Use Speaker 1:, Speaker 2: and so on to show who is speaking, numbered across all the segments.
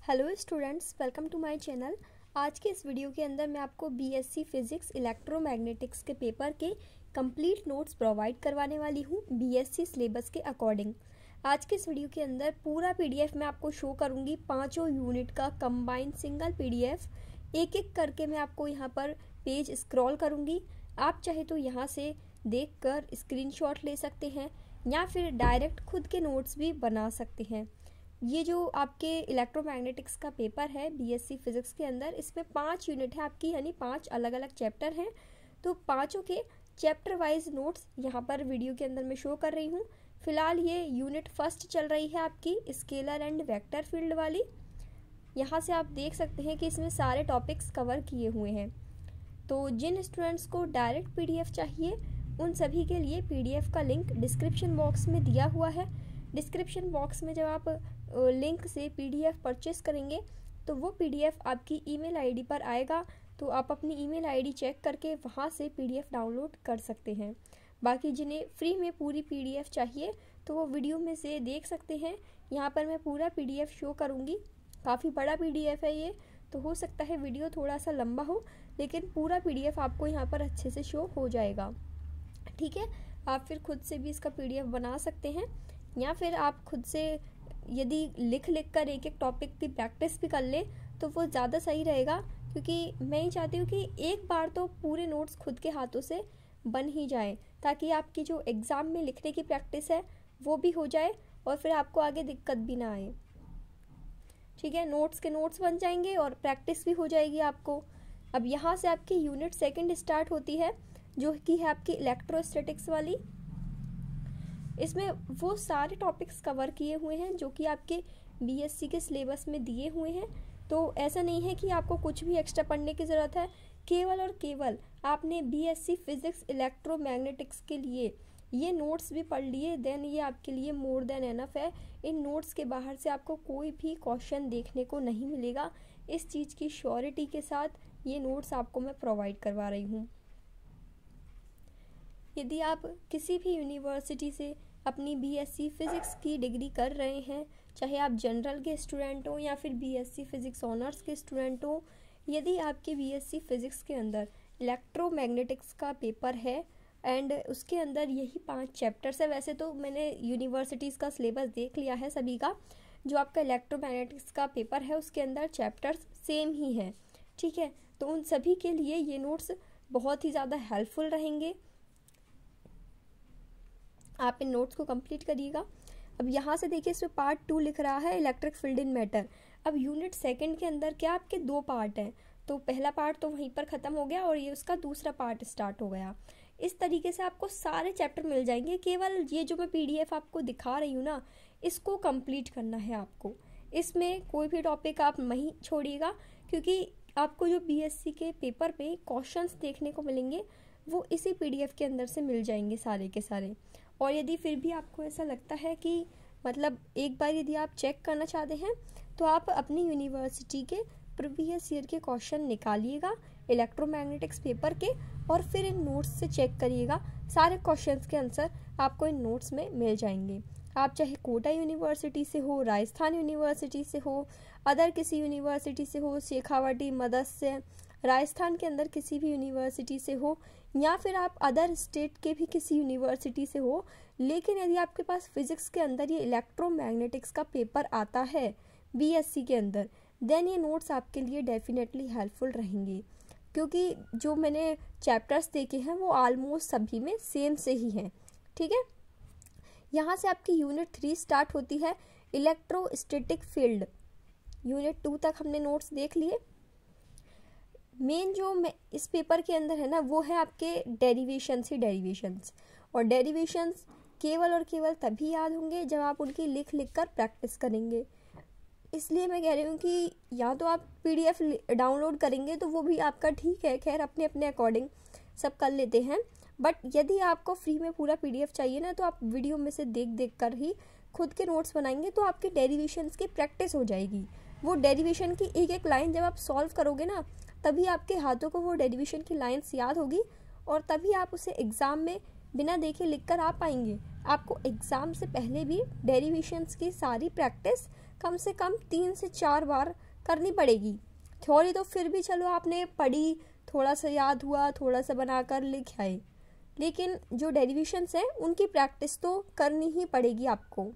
Speaker 1: Hello students, welcome to my channel. आज के इस वीडियो के अंदर मैं आपको बीएससी फिजिक्स इलेक्ट्रोमैग्नेटिक्स के पेपर के कंप्लीट नोट्स प्रोवाइड करवाने वाली हूँ बीएससी सिलेबस के अकॉर्डिंग। आज के इस वीडियो के अंदर पूरा पीडीएफ मैं आपको शो करूँगी, पाँचों यूनिट का कंबाइंड सिंगल पीडीएफ। एक एक करके मैं आपको यहाँ पर पेज स्क्रॉल करूँगी। आप चाहे तो यहाँ से देख कर स्क्रीनशॉट ले सकते हैं या फिर डायरेक्ट खुद के नोट्स भी बना सकते हैं। ये जो आपके इलेक्ट्रोमैग्नेटिक्स का पेपर है बीएससी फिजिक्स के अंदर, इसमें 5 यूनिट है आपकी, यानी 5 अलग अलग चैप्टर हैं। तो पाँचों के चैप्टर वाइज नोट्स यहाँ पर वीडियो के अंदर मैं शो कर रही हूँ। फिलहाल ये यूनिट फर्स्ट चल रही है आपकी स्केलर एंड वेक्टर फील्ड वाली। यहाँ से आप देख सकते हैं कि इसमें सारे टॉपिक्स कवर किए हुए हैं। तो जिन स्टूडेंट्स को डायरेक्ट पीडीएफ चाहिए उन सभी के लिए पीडीएफ का लिंक डिस्क्रिप्शन बॉक्स में दिया हुआ है। डिस्क्रिप्शन बॉक्स में जब आप लिंक से पीडीएफ परचेस करेंगे तो वो पीडीएफ आपकी ईमेल आईडी पर आएगा। तो आप अपनी ईमेल आईडी चेक करके वहाँ से पीडीएफ डाउनलोड कर सकते हैं। बाकी जिन्हें फ्री में पूरी पीडीएफ चाहिए तो वो वीडियो में से देख सकते हैं। यहाँ पर मैं पूरा पीडीएफ शो करूँगी। काफ़ी बड़ा पीडीएफ है ये, तो हो सकता है वीडियो थोड़ा सा लंबा हो, लेकिन पूरा पीडीएफ आपको यहाँ पर अच्छे से शो हो जाएगा। ठीक है, आप फिर खुद से भी इसका पीडीएफ बना सकते हैं या फिर आप खुद से यदि लिख कर एक एक टॉपिक की प्रैक्टिस भी कर ले तो वो ज़्यादा सही रहेगा, क्योंकि मैं ही चाहती हूँ कि एक बार तो पूरे नोट्स खुद के हाथों से बन ही जाए, ताकि आपकी जो एग्ज़ाम में लिखने की प्रैक्टिस है वो भी हो जाए और फिर आपको आगे दिक्कत भी ना आए। ठीक है, नोट्स के नोट्स बन जाएंगे और प्रैक्टिस भी हो जाएगी आपको। अब यहाँ से आपकी यूनिट सेकेंड स्टार्ट होती है, जो कि है आपकी इलेक्ट्रोस्टैटिक्स वाली। इसमें वो सारे टॉपिक्स कवर किए हुए हैं जो कि आपके बीएससी के सिलेबस में दिए हुए हैं। तो ऐसा नहीं है कि आपको कुछ भी एक्स्ट्रा पढ़ने की ज़रूरत है। केवल और केवल आपने बीएससी फिजिक्स इलेक्ट्रोमैग्नेटिक्स के लिए ये नोट्स भी पढ़ लिए, देन ये आपके लिए मोर देन एनफ है। इन नोट्स के बाहर से आपको कोई भी क्वेश्चन देखने को नहीं मिलेगा। इस चीज़ की श्योरिटी के साथ ये नोट्स आपको मैं प्रोवाइड करवा रही हूँ। यदि आप किसी भी यूनिवर्सिटी से अपनी बीएससी फिज़िक्स की डिग्री कर रहे हैं, चाहे आप जनरल के स्टूडेंट हो या फिर बीएससी फिज़िक्स ऑनर्स के स्टूडेंट हो, यदि आपके बीएससी फिज़िक्स के अंदर इलेक्ट्रोमैग्नेटिक्स का पेपर है एंड उसके अंदर यही 5 चैप्टर्स है। वैसे तो मैंने यूनिवर्सिटीज़ का सिलेबस देख लिया है सभी का। जो आपका इलेक्ट्रोमैग्नेटिक्स का पेपर है उसके अंदर चैप्टर्स सेम ही हैं। ठीक है, तो उन सभी के लिए ये नोट्स बहुत ही ज़्यादा हेल्पफुल रहेंगे। आप इन नोट्स को कंप्लीट करिएगा। अब यहाँ से देखिए, इसमें पार्ट 2 लिख रहा है इलेक्ट्रिक फील्ड इन मैटर। अब यूनिट सेकंड के अंदर क्या आपके 2 पार्ट हैं, तो पहला पार्ट तो वहीं पर ख़त्म हो गया और ये उसका दूसरा पार्ट स्टार्ट हो गया। इस तरीके से आपको सारे चैप्टर मिल जाएंगे। केवल ये जो मैं पीडीएफ आपको दिखा रही हूँ ना, इसको कंप्लीट करना है आपको। इसमें कोई भी टॉपिक आप नहीं छोड़िएगा, क्योंकि आपको जो बीएससी के पेपर पे क्वेश्चंस देखने को मिलेंगे वो इसी पीडीएफ के अंदर से मिल जाएंगे सारे के सारे। और यदि फिर भी आपको ऐसा लगता है कि मतलब एक बार यदि आप चेक करना चाहते हैं तो आप अपनी यूनिवर्सिटी के प्रीवियस ईयर के क्वेश्चन निकालिएगा इलेक्ट्रोमैग्नेटिक्स पेपर के और फिर इन नोट्स से चेक करिएगा। सारे क्वेश्चंस के आंसर आपको इन नोट्स में मिल जाएंगे। आप चाहे कोटा यूनिवर्सिटी से हो, राजस्थान यूनिवर्सिटी से हो, अदर किसी यूनिवर्सिटी से हो, शेखावाटी, मदरसे, राजस्थान के अंदर किसी भी यूनिवर्सिटी से हो, या फिर आप अदर स्टेट के भी किसी यूनिवर्सिटी से हो, लेकिन यदि आपके पास फिजिक्स के अंदर ये इलेक्ट्रोमैग्नेटिक्स का पेपर आता है बीएससी के अंदर, देन ये नोट्स आपके लिए डेफिनेटली हेल्पफुल रहेंगे, क्योंकि जो मैंने चैप्टर्स देखे हैं वो ऑलमोस्ट सभी में सेम से ही हैं। ठीक है, यहाँ से आपकी यूनिट 3 स्टार्ट होती है इलेक्ट्रोस्टैटिक फील्ड। यूनिट 2 तक हमने नोट्स देख लिए। मेन जो इस पेपर के अंदर है ना, वो है आपके डेरिवेशंस ही डेरिवेशंस। और डेरिवेशंस केवल और केवल तभी याद होंगे जब आप उनकी लिख कर प्रैक्टिस करेंगे। इसलिए मैं कह रही हूँ कि या तो आप पीडीएफ डाउनलोड करेंगे तो वो भी आपका ठीक है, खैर अपने अपने अकॉर्डिंग सब कर लेते हैं। बट यदि आपको फ्री में पूरा पीडीएफ चाहिए ना, तो आप वीडियो में से देख कर ही खुद के नोट्स बनाएंगे तो आपके डेरिवेशंस की प्रैक्टिस हो जाएगी। वो डेरिवेशन की एक एक लाइन जब आप सॉल्व करोगे ना, तभी आपके हाथों को वो डेरिवेशन की लाइंस याद होगी और तभी आप उसे एग्ज़ाम में बिना देखे लिख कर आ पाएंगे। आपको एग्ज़ाम से पहले भी डेरिवेशंस की सारी प्रैक्टिस कम से कम 3 से 4 बार करनी पड़ेगी। थ्योरी तो फिर भी चलो आपने पढ़ी, थोड़ा सा याद हुआ, थोड़ा सा बनाकर लिख आए, लेकिन जो डेरिवेशंस हैं उनकी प्रैक्टिस तो करनी ही पड़ेगी आपको।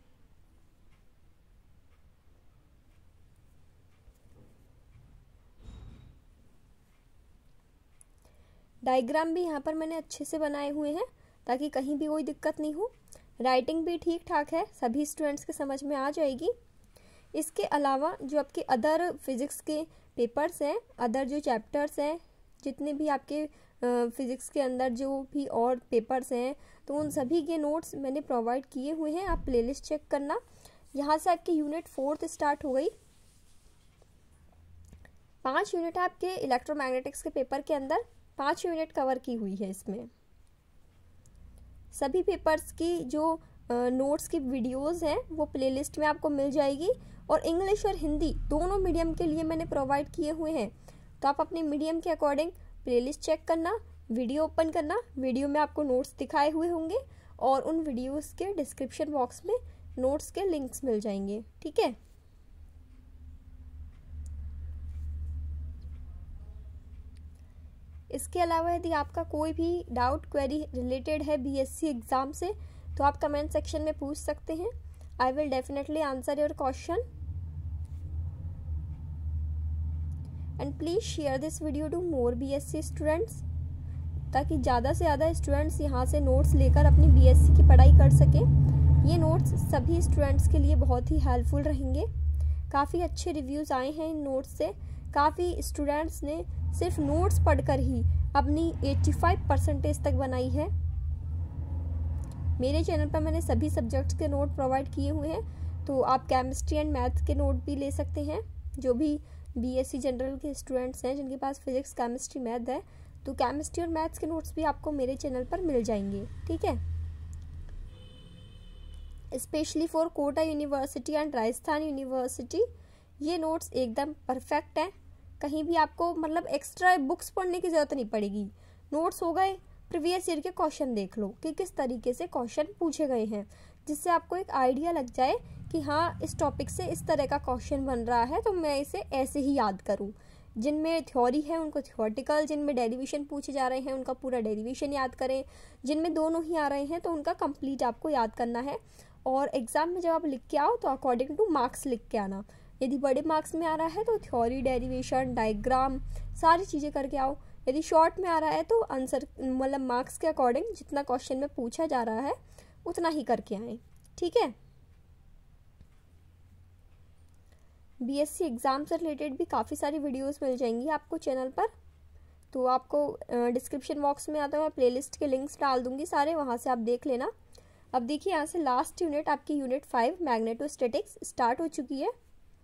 Speaker 1: डायग्राम भी यहाँ पर मैंने अच्छे से बनाए हुए हैं ताकि कहीं भी कोई दिक्कत नहीं हो। राइटिंग भी ठीक ठाक है, सभी स्टूडेंट्स के समझ में आ जाएगी। इसके अलावा जो आपके अदर फिज़िक्स के पेपर्स हैं, अदर जो चैप्टर्स हैं, जितने भी आपके फिज़िक्स के अंदर जो भी और पेपर्स हैं, तो उन सभी के नोट्स मैंने प्रोवाइड किए हुए हैं। आप प्लेलिस्ट चेक करना। यहाँ से आपकी यूनिट 4 स्टार्ट हो गई। 5 यूनिट आपके इलेक्ट्रोमैग्नेटिक्स के पेपर के अंदर 5 यूनिट कवर की हुई है। इसमें सभी पेपर्स की जो नोट्स की वीडियोस हैं वो प्लेलिस्ट में आपको मिल जाएगी, और इंग्लिश और हिंदी दोनों मीडियम के लिए मैंने प्रोवाइड किए हुए हैं। तो आप अपने मीडियम के अकॉर्डिंग प्लेलिस्ट चेक करना, वीडियो ओपन करना। वीडियो में आपको नोट्स दिखाए हुए होंगे और उन वीडियोस के डिस्क्रिप्शन बॉक्स में नोट्स के लिंक्स मिल जाएंगे। ठीक है, इसके अलावा यदि आपका कोई भी डाउट क्वेरी रिलेटेड है बीएससी एग्ज़ाम से, तो आप कमेंट सेक्शन में पूछ सकते हैं। I will definitely answer your question, and please share this video to more BSc students, ताकि ज़्यादा से ज़्यादा स्टूडेंट्स यहाँ से नोट्स लेकर अपनी बीएससी की पढ़ाई कर सकें। ये नोट्स सभी स्टूडेंट्स के लिए बहुत ही हेल्पफुल रहेंगे। काफ़ी अच्छे रिव्यूज़ आए हैं इन नोट्स से। काफ़ी स्टूडेंट्स ने सिर्फ नोट्स पढ़कर ही अपनी 85% तक बनाई है। मेरे चैनल पर मैंने सभी सब्जेक्ट्स के नोट प्रोवाइड किए हुए हैं, तो आप केमिस्ट्री एंड मैथ के नोट भी ले सकते हैं। जो भी बीएससी जनरल के स्टूडेंट्स हैं जिनके पास फिजिक्स, केमिस्ट्री, मैथ है, तो केमिस्ट्री और मैथ्स के नोट्स भी आपको मेरे चैनल पर मिल जाएंगे। ठीक है, specially for Kota University and Rajasthan University ये नोट्स एकदम परफेक्ट हैं। कहीं भी आपको मतलब एक्स्ट्रा बुक्स पढ़ने की ज़रूरत नहीं पड़ेगी। नोट्स हो गए, प्रीवियस ईयर के क्वेश्चन देख लो कि किस तरीके से क्वेश्चन पूछे गए हैं, जिससे आपको एक आइडिया लग जाए कि हाँ इस टॉपिक से इस तरह का क्वेश्चन बन रहा है, तो मैं इसे ऐसे ही याद करूँ। जिनमें थ्योरी है उनको थ्योरेटिकल, जिनमें डेरिवेशन पूछे जा रहे हैं उनका पूरा डेरिवेशन याद करें, जिनमें दोनों ही आ रहे हैं तो उनका कंप्लीट आपको याद करना है। और एग्ज़ाम में जब आप लिख के आओ तो अकॉर्डिंग टू मार्क्स लिख के आना। यदि बड़े मार्क्स में आ रहा है तो थ्योरी, डेरिवेशन, डायग्राम सारी चीज़ें करके आओ। यदि शॉर्ट में आ रहा है तो आंसर मतलब मार्क्स के अकॉर्डिंग जितना क्वेश्चन में पूछा जा रहा है उतना ही करके आएँ। ठीक है, बीएससी एग्ज़ाम से रिलेटेड भी काफ़ी सारी वीडियोस मिल जाएंगी आपको चैनल पर, तो आपको डिस्क्रिप्शन बॉक्स में आता है, मैं प्लेलिस्ट के लिंक्स डाल दूंगी सारे, वहाँ से आप देख लेना। अब देखिए यहाँ से लास्ट यूनिट आपकी यूनिट 5 मैग्नेटोस्टैटिक्स स्टार्ट हो चुकी है।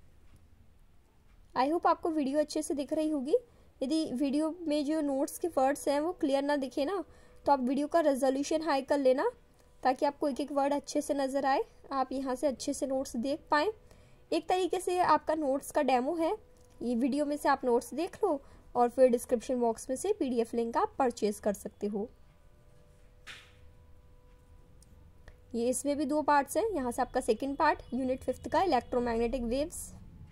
Speaker 1: आई होप आपको वीडियो अच्छे से दिख रही होगी। यदि वीडियो में जो नोट्स के वर्ड्स हैं वो क्लियर ना दिखे ना, तो आप वीडियो का रेजोल्यूशन हाई कर लेना ताकि आपको एक एक वर्ड अच्छे से नज़र आए, आप यहाँ से अच्छे से नोट्स देख पाएँ। एक तरीके से आपका नोट्स का डेमो है, ये वीडियो में से आप नोट्स देख लो और फिर डिस्क्रिप्शन बॉक्स में से पीडीएफ लिंक आप परचेज कर सकते हो। ये इसमें भी 2 पार्ट्स हैं। यहाँ से आपका सेकंड पार्ट यूनिट 5 का इलेक्ट्रोमैग्नेटिक वेव्स।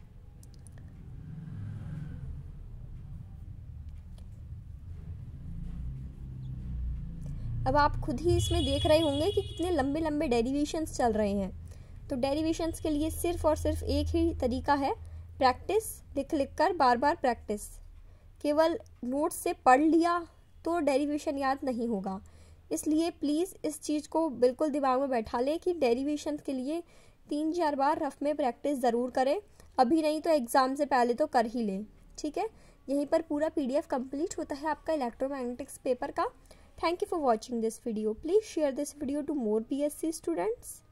Speaker 1: अब आप खुद ही इसमें देख रहे होंगे कि कितने लंबे लंबे डेरिवेशंस चल रहे हैं। तो डेरिवेशंस के लिए सिर्फ और सिर्फ एक ही तरीका है, प्रैक्टिस, लिख लिख कर बार बार प्रैक्टिस। केवल नोट्स से पढ़ लिया तो डेरिवेशन याद नहीं होगा। इसलिए प्लीज़ इस चीज़ को बिल्कुल दिमाग में बैठा लें कि डेरिवेशन के लिए 3-4 बार रफ में प्रैक्टिस ज़रूर करें। अभी नहीं तो एग्ज़ाम से पहले तो कर ही लें। ठीक है, यहीं पर पूरा पीडीएफ कंप्लीट होता है आपका इलेक्ट्रोमैग्नेटिक्स पेपर का। Thank you for watching this video. Please share this video to more BSc students.